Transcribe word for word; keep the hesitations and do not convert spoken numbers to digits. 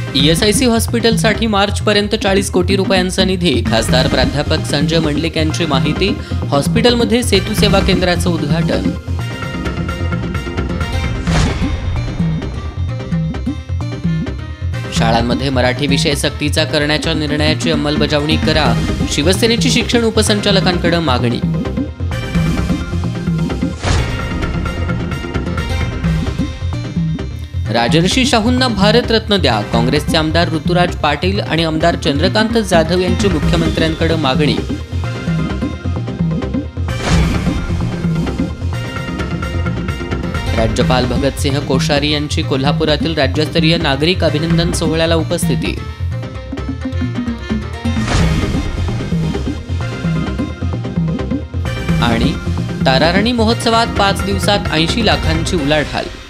ESIC हॉस्पिटलसाठी मार्चपर्यंत चाळीस कोटी रुपयांचा निधी. खासदार प्राध्यापक संजय मंडलिक यांची माहिती. हॉस्पिटलमध्ये सेतू सेवा केंद्राचं उद्घाटन. शाळांमध्ये मराठी विषय सक्तीचा करण्याच्या निर्णयाची अंमलबजावणी करा. शिवसेनेची शिक्षण उपसंचालकांकडे मागणी. राजर्षी शाहूंना भारतरत्न द्या. काँग्रेसचे आमदार ऋतुराज पाटील आणि आमदार चंद्रकांत जाधव यांची मुख्यमंत्र्यांकडे मागणी. राज्यपाल भगतसिंह कोश्यारी यांची कोल्हापुरातील राज्यस्तरीय नागरिक अभिनंदन सोहळ्याला उपस्थिती. आणि ताराराणी महोत्सवात पाच दिवसात ऐंशी लाखांची उलाढाल.